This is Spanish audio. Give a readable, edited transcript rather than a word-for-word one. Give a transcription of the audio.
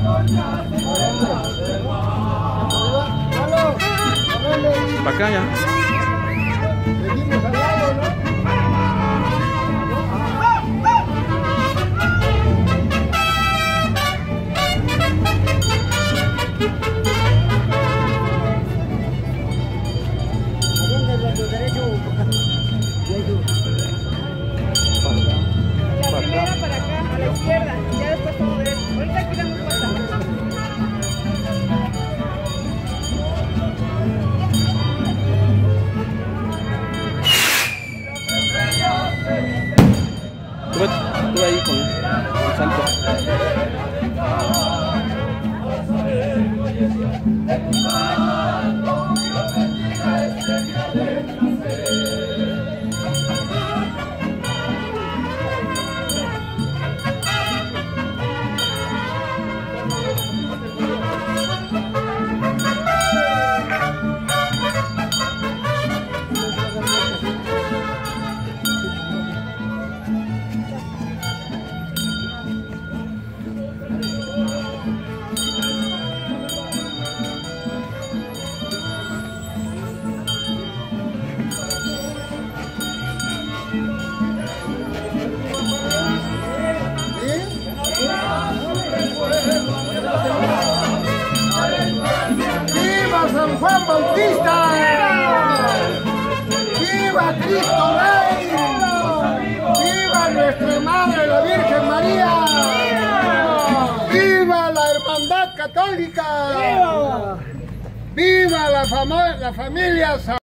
Para acá ya. Seguimos al lado, ¿no? La primera para acá, a la izquierda, ya después como derecho. Ahorita aquí damos vuelta. Tú ahí con el salto. ¡Viva San Juan Bautista! ¡Viva Cristo Rey! ¡Viva nuestra Madre la Virgen María! ¡Viva la Hermandad Católica! ¡Viva la familia San